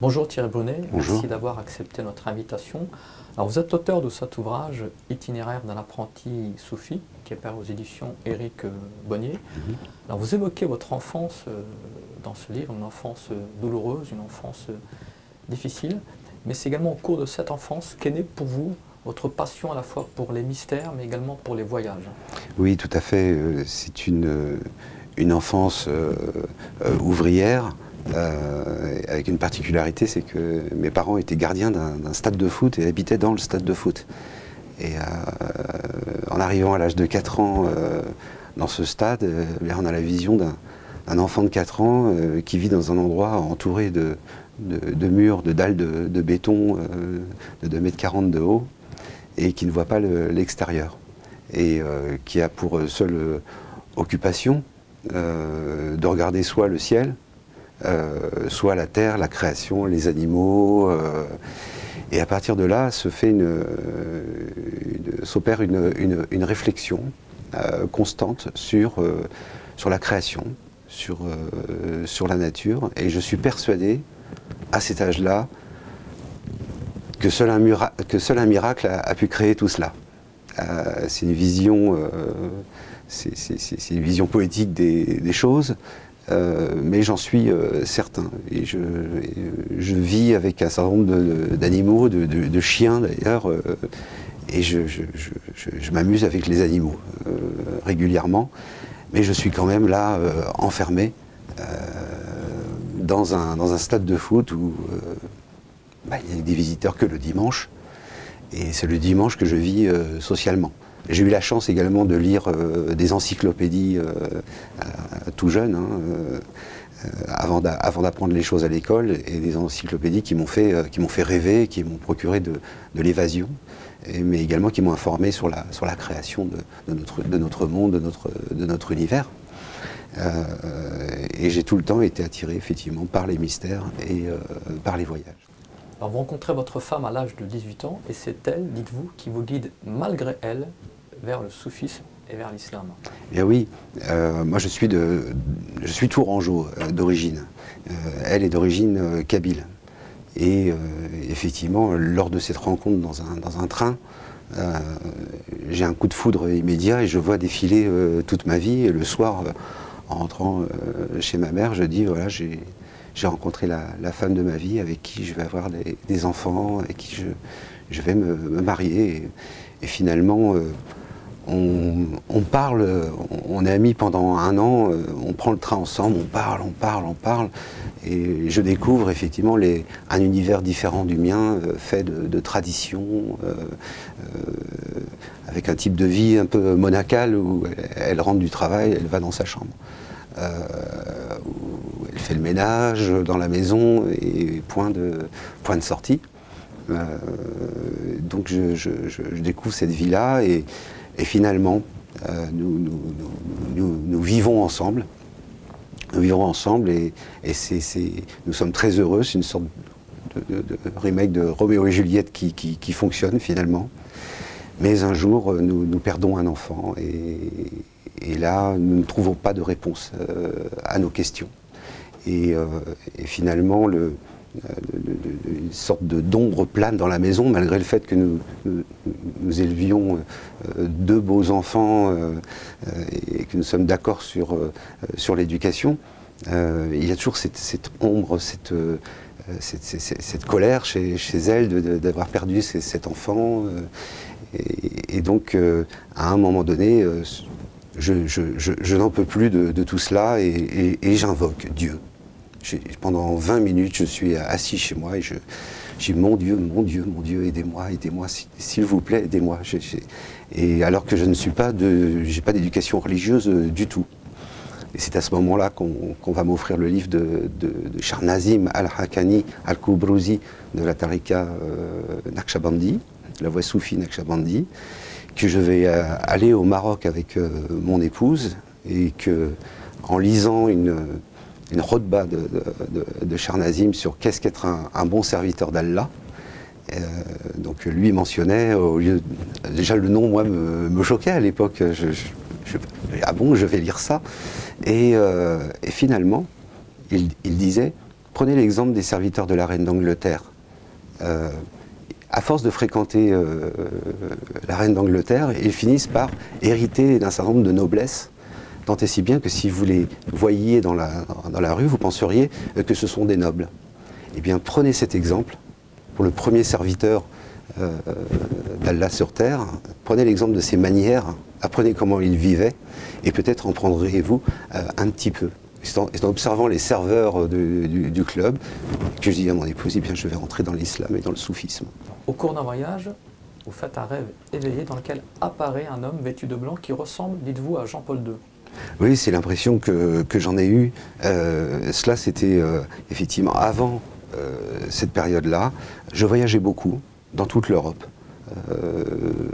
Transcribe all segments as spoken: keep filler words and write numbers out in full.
Bonjour Thierry Bonnet, Bonjour. merci d'avoir accepté notre invitation. Alors vous êtes l'auteur de cet ouvrage Itinéraire d'un apprenti soufi, qui est paru aux éditions Éric Bonnier. Mm-hmm. Alors vous évoquez votre enfance euh, dans ce livre, une enfance euh, douloureuse, une enfance euh, difficile, mais c'est également au cours de cette enfance qu'est née pour vous votre passion à la fois pour les mystères, mais également pour les voyages. Oui, tout à fait. C'est une, une enfance euh, euh, ouvrière, euh, avec une particularité, c'est que mes parents étaient gardiens d'un stade de foot et habitaient dans le stade de foot. Et euh, en arrivant à l'âge de quatre ans euh, dans ce stade, euh, on a la vision d'un enfant de quatre ans euh, qui vit dans un endroit entouré de, de, de murs, de dalles de, de béton euh, de deux mètres quarante de haut et qui ne voit pas l'extérieur. Et euh, qui a pour seule euh, occupation euh, de regarder soit le ciel, euh, soit la terre, la création, les animaux. Euh, et à partir de là, se fait une, une, s'opère une, une, une réflexion euh, constante sur, euh, sur la création, sur, euh, sur la nature. Et je suis persuadé, à cet âge-là, que seul un, que seul un miracle a, a pu créer tout cela. Euh, c'est une vision, euh, c'est une vision poétique des, des choses, euh, mais j'en suis euh, certain. Et je, je vis avec un certain nombre d'animaux, de, de, de, de chiens d'ailleurs, euh, et je, je, je, je m'amuse avec les animaux euh, régulièrement, mais je suis quand même là, euh, enfermé euh, dans, un, dans un stade de foot où euh, bah, il n'y a des visiteurs que le dimanche. Et c'est le dimanche que je vis euh, socialement. J'ai eu la chance également de lire euh, des encyclopédies euh, à, à tout jeune, hein, euh, avant d'apprendre les choses à l'école, et des encyclopédies qui m'ont fait, euh, qui m'ont fait rêver, qui m'ont procuré de, de l'évasion, mais également qui m'ont informé sur la, sur la création de, de, notre, de notre monde, de notre, de notre univers. Euh, et j'ai tout le temps été attiré effectivement par les mystères et euh, par les voyages. Alors vous rencontrez votre femme à l'âge de dix-huit ans et c'est elle, dites-vous, qui vous guide malgré elle vers le soufisme et vers l'islam. Eh bien oui, euh, moi je suis, de, je suis tourangeau euh, d'origine. Euh, elle est d'origine euh, kabyle. Et euh, effectivement, lors de cette rencontre dans un, dans un train, euh, j'ai un coup de foudre immédiat et je vois défiler euh, toute ma vie. Et le soir, euh, en rentrant euh, chez ma mère, je dis voilà, j'ai... J'ai rencontré la, la femme de ma vie avec qui je vais avoir des, des enfants, avec qui je, je vais me, me marier. Et, et finalement, euh, on, on parle, on est amis pendant un an, euh, on prend le train ensemble, on parle, on parle, on parle. Et je découvre effectivement les, un univers différent du mien, euh, fait de, de traditions, euh, euh, avec un type de vie un peu monacal où elle, elle rentre du travail, elle va dans sa chambre. Euh, où elle fait le ménage dans la maison et point de, point de sortie. Euh, donc je, je, je découvre cette vie-là et, et finalement euh, nous, nous, nous, nous, nous vivons ensemble. Nous vivons ensemble et, et c'est, c'est, nous sommes très heureux. C'est une sorte de, de, de remake de Roméo et Juliette qui, qui, qui fonctionne finalement. Mais un jour, nous, nous perdons un enfant et, et là, nous ne trouvons pas de réponse euh, à nos questions. Et, euh, et finalement, le, le, le, une sorte d'ombre plane dans la maison, malgré le fait que nous, nous, nous élevions euh, deux beaux enfants euh, et que nous sommes d'accord sur, euh, sur l'éducation. Euh, il y a toujours cette, cette ombre, cette, euh, cette, cette, cette colère chez, chez elle d'avoir perdu ces, cet enfant. Euh, et, et donc, euh, à un moment donné, euh, je, je, je, je n'en peux plus de, de tout cela et, et, et j'invoque Dieu. Pendant vingt minutes, je suis assis chez moi et je, je dis mon Dieu, mon Dieu, mon Dieu, aidez-moi, aidez-moi, s'il vous plaît, aidez-moi. Et alors que je ne suis pas de, j'ai pas d'éducation religieuse du tout. Et c'est à ce moment-là qu'on qu'on va m'offrir le livre de, de, de Shahnazim al-Haqqani al-Kubruzi de la Tariqa euh, Naqshbandi, la voie soufie Naqshbandi, que je vais euh, aller au Maroc avec euh, mon épouse et que, en lisant une une khutba de, de, de, de Shahnazim sur qu'est-ce qu'être un, un bon serviteur d'Allah. Euh, donc lui mentionnait, au lieu de, déjà le nom moi me, me choquait à l'époque, je, je, je, ah bon je vais lire ça, et, euh, et finalement il, il disait Prenez l'exemple des serviteurs de la reine d'Angleterre. Euh, à force de fréquenter euh, la reine d'Angleterre, ils finissent par hériter d'un certain nombre de noblesses, tant et si bien que si vous les voyiez dans la, dans la rue, vous penseriez que ce sont des nobles. Eh bien, prenez cet exemple pour le premier serviteur euh, d'Allah sur terre, prenez l'exemple de ses manières, apprenez comment il vivait, et peut-être en prendrez-vous euh, un petit peu. C'est en, en observant les serveurs de, du, du club que je dis à mon épouse, eh bien, je vais rentrer dans l'islam et dans le soufisme. Au cours d'un voyage, vous faites un rêve éveillé dans lequel apparaît un homme vêtu de blanc qui ressemble, dites-vous, à Jean-Paul deux. Oui, c'est l'impression que, que j'en ai eue. Euh, cela, c'était euh, effectivement avant euh, cette période-là. Je voyageais beaucoup dans toute l'Europe. Euh,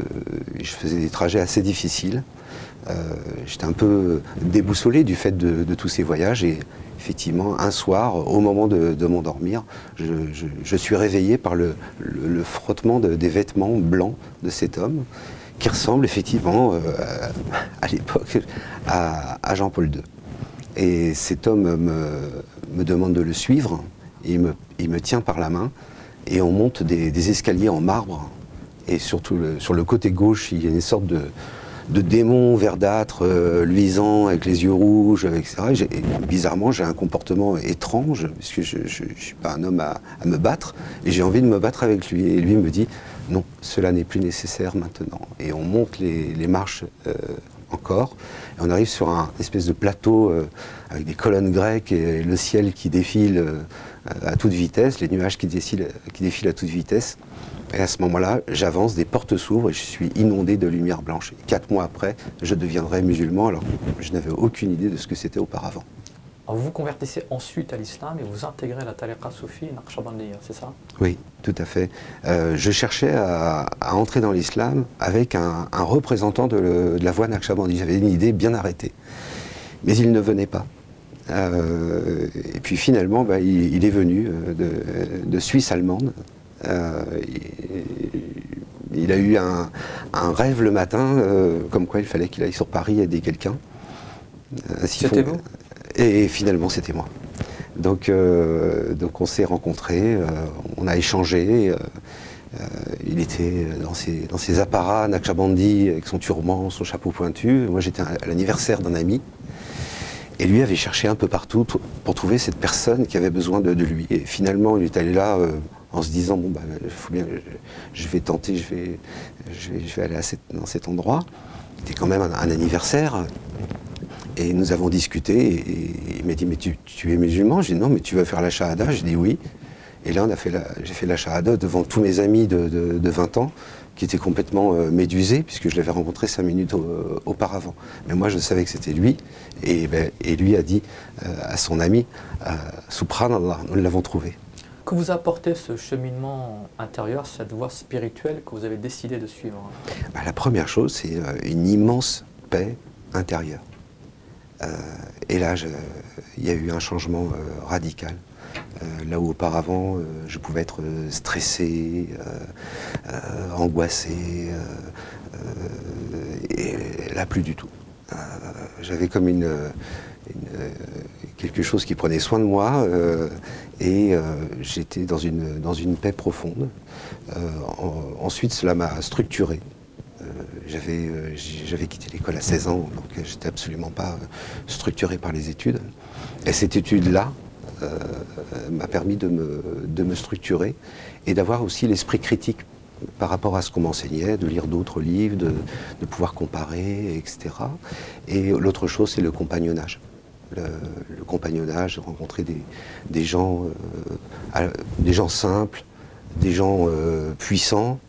je faisais des trajets assez difficiles. Euh, J'étais un peu déboussolé du fait de, de tous ces voyages et effectivement, un soir, au moment de, de m'endormir, je, je, je suis réveillé par le, le, le frottement de, des vêtements blancs de cet homme qui ressemble effectivement euh, à, à l'époque à, à Jean-Paul deux. Et cet homme me, me demande de le suivre, il me, il me tient par la main et on monte des, des escaliers en marbre et surtout le, sur le côté gauche, il y a une sorte de de démons verdâtres, euh, luisants, avec les yeux rouges, et cetera. Et et bizarrement, j'ai un comportement étrange, puisque je ne suis pas un homme à, à me battre, et j'ai envie de me battre avec lui. Et lui me dit, non, cela n'est plus nécessaire maintenant. Et on monte les, les marches euh, encore, et on arrive sur un espèce de plateau euh, avec des colonnes grecques et le ciel qui défile euh, à toute vitesse, les nuages qui défilent, qui défilent à toute vitesse. Et à ce moment-là, j'avance, des portes s'ouvrent et je suis inondé de lumière blanche. Et quatre mois après, je deviendrai musulman alors que je n'avais aucune idée de ce que c'était auparavant. Alors vous vous convertissez ensuite à l'islam et vous intégrez la tariqa soufi Naqshbandiya, c'est ça? Oui, tout à fait. Euh, je cherchais à, à entrer dans l'islam avec un, un représentant de, le, de la voie Naqshbandiya. J'avais une idée bien arrêtée. Mais il ne venait pas. Euh, et puis finalement, bah, il, il est venu de, de Suisse allemande. Euh, il, il a eu un, un rêve le matin, euh, comme quoi il fallait qu'il aille sur Paris aider quelqu'un. Euh, c'était vous? Et, et finalement, c'était moi. Donc, euh, donc on s'est rencontrés, euh, on a échangé. Euh, euh, il était dans ses, dans ses apparats Naqshbandi avec son turban, son chapeau pointu. Moi, j'étais à l'anniversaire d'un ami. Et lui avait cherché un peu partout pour trouver cette personne qui avait besoin de, de lui. Et finalement, il est allé là euh, en se disant, bon, bah, faut bien, je, je vais tenter, je vais, je vais, je vais aller à cette, dans cet endroit. C'était quand même un, un anniversaire. Et nous avons discuté. Et, et il m'a dit, mais tu, tu es musulman? J'ai dit, non, mais tu vas faire la shahada? J'ai dit, oui. Et là, j'ai fait la shahada devant tous mes amis de, de, de vingt ans, qui étaient complètement euh, médusés, puisque je l'avais rencontré cinq minutes au, auparavant. Mais moi, je savais que c'était lui, et, ben, et lui a dit euh, à son ami, euh, Subhanallah, nous l'avons trouvé. Que vous apportez ce cheminement intérieur, cette voie spirituelle que vous avez décidé de suivre? Ben, la première chose, c'est euh, une immense paix intérieure. Euh, et là, il y a eu un changement euh, radical. Euh, là où auparavant euh, je pouvais être stressé, euh, euh, angoissé, euh, euh, et là plus du tout. Euh, J'avais comme une, une, quelque chose qui prenait soin de moi euh, et euh, j'étais dans une, dans une paix profonde. Euh, en, ensuite cela m'a structuré. Euh, J'avais euh, j'avais quitté l'école à seize ans, donc j'étais absolument pas structuré par les études. Et cette étude-là, Euh, m'a permis de me, de me structurer et d'avoir aussi l'esprit critique par rapport à ce qu'on m'enseignait, de lire d'autres livres, de, de pouvoir comparer, et cetera. Et l'autre chose, c'est le compagnonnage. Le, le compagnonnage, rencontrer des, des, gens, euh, des gens simples, des gens euh, puissants,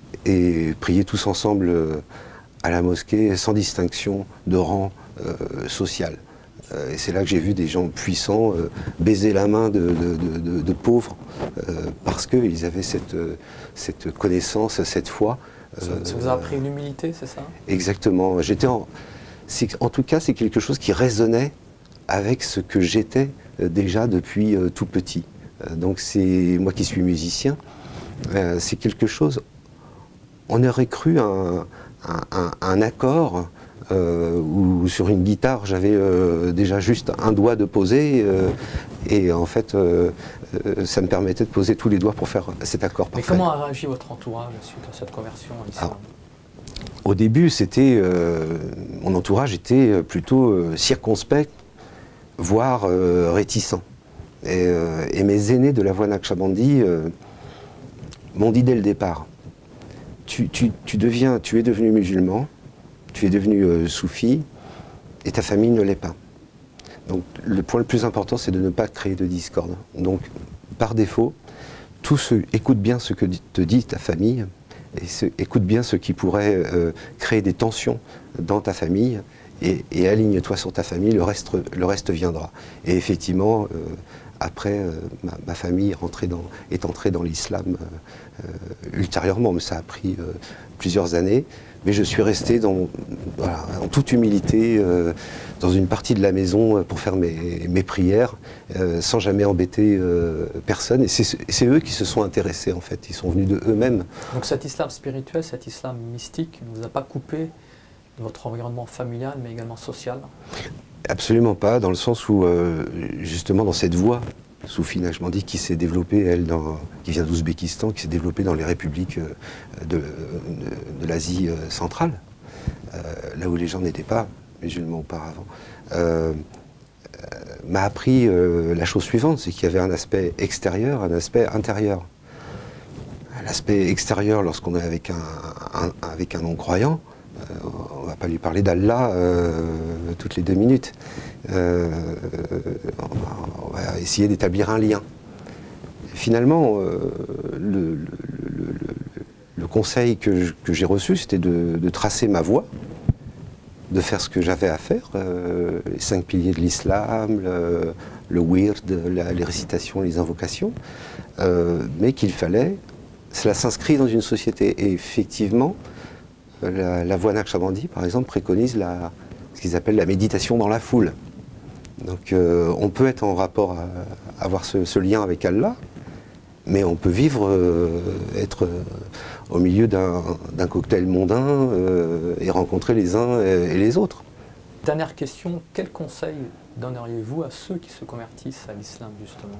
et prier tous ensemble euh, à la mosquée sans distinction de rang euh, social. Et c'est là que j'ai vu des gens puissants euh, baiser la main de, de, de, de pauvres euh, parce qu'ils avaient cette, cette connaissance, cette foi. Ça, ça vous a appris une humilité, c'est ça? Exactement. J'étais en, en tout cas, c'est quelque chose qui résonnait avec ce que j'étais euh, déjà depuis euh, tout petit. Euh, donc c'est moi qui suis musicien. Euh, c'est quelque chose. On aurait cru un, un, un, un accord euh, où sur une guitare j'avais euh, déjà juste un doigt de poser euh, et en fait euh, euh, ça me permettait de poser tous les doigts pour faire cet accord parfait. Mais comment a réagi votre entourage suite à cette conversion à l'islam? Au début, c'était euh, mon entourage était plutôt euh, circonspect, voire euh, réticent. Et, euh, et mes aînés de la voie Naqshbandi euh, m'ont dit dès le départ, tu, tu, tu, deviens, tu es devenu musulman, tu es devenu euh, soufi, et ta famille ne l'est pas. Donc le point le plus important, c'est de ne pas créer de discorde. Donc par défaut, tout ce, écoute bien ce que te dit ta famille, et ce, écoute bien ce qui pourrait euh, créer des tensions dans ta famille, et, et aligne-toi sur ta famille, le reste, le reste viendra. Et effectivement, euh, après, euh, ma, ma famille est, rentrée dans, est entrée dans l'islam euh, euh, ultérieurement, mais ça a pris euh, plusieurs années. Mais je suis resté dans, voilà, en toute humilité euh, dans une partie de la maison pour faire mes, mes prières, euh, sans jamais embêter euh, personne. Et c'est eux qui se sont intéressés, en fait. Ils sont venus de eux-mêmes. Donc cet islam spirituel, cet islam mystique, ne vous a pas coupé de votre environnement familial, mais également social? Absolument pas, dans le sens où, euh, justement, dans cette voie Soufi Naqshbandi qui s'est développée, elle, dans, qui vient d'Ouzbékistan, qui s'est développée dans les républiques de, de, de l'Asie centrale, euh, là où les gens n'étaient pas musulmans auparavant, euh, euh, m'a appris euh, la chose suivante, c'est qu'il y avait un aspect extérieur, un aspect intérieur. L'aspect extérieur, lorsqu'on est avec un, un, avec un non-croyant, euh, on ne va pas lui parler d'Allah euh, toutes les deux minutes. Euh, on va essayer d'établir un lien. Finalement, euh, le, le, le, le, le conseil que j'ai reçu, c'était de, de tracer ma voie, de faire ce que j'avais à faire, euh, les cinq piliers de l'islam, le, le wird, la, les récitations, les invocations, euh, mais qu'il fallait, cela s'inscrit dans une société. Et effectivement, la, la voie Naqshbandi, par exemple, préconise la, ce qu'ils appellent la méditation dans la foule. Donc euh, on peut être en rapport, à, avoir ce, ce lien avec Allah, mais on peut vivre, euh, être euh, au milieu d'un cocktail mondain euh, et rencontrer les uns et, et les autres. Dernière question, quel conseil donneriez-vous à ceux qui se convertissent à l'islam, justement?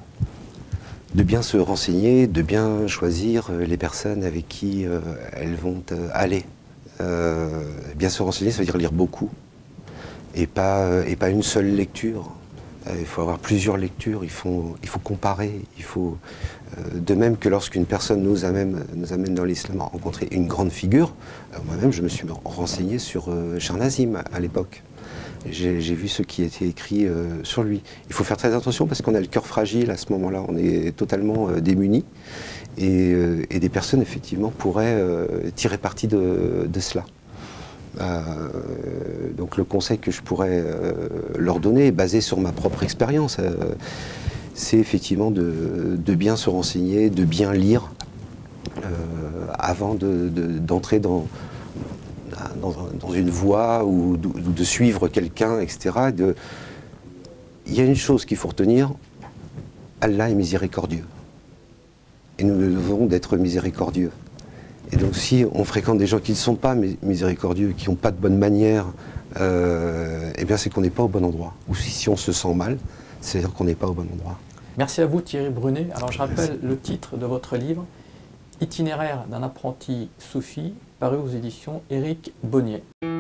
De bien se renseigner, de bien choisir les personnes avec qui euh, elles vont euh, aller. Euh, bien se renseigner, ça veut dire lire beaucoup. Et pas, et pas une seule lecture. Il faut avoir plusieurs lectures, il faut, il faut comparer. Il faut, euh, de même que lorsqu'une personne nous amène, nous amène dans l'islam à rencontrer une grande figure, euh, moi-même je me suis renseigné sur euh, Cheikh Nazim à, à l'époque. J'ai vu ce qui était écrit euh, sur lui. Il faut faire très attention parce qu'on a le cœur fragile à ce moment-là, on est totalement euh, démunis. Et, euh, et des personnes effectivement pourraient euh, tirer parti de, de cela. Euh, donc le conseil que je pourrais euh, leur donner est basé sur ma propre expérience. Euh, c'est effectivement de, de bien se renseigner, de bien lire euh, avant d'entrer de, de, dans, dans, dans une voie ou de, de suivre quelqu'un, et cetera. De... Il y a une chose qu'il faut retenir, Allah est miséricordieux. Et nous devons d'être miséricordieux. Et donc si on fréquente des gens qui ne sont pas miséricordieux, qui n'ont pas de bonne manière, euh, eh bien c'est qu'on n'est pas au bon endroit. Ou si, si on se sent mal, c'est-à-dire qu'on n'est pas au bon endroit. Merci à vous Thierry Brunet. Alors je rappelle Merci. le titre de votre livre, Itinéraire d'un apprenti soufi, paru aux éditions Éric Bonnier.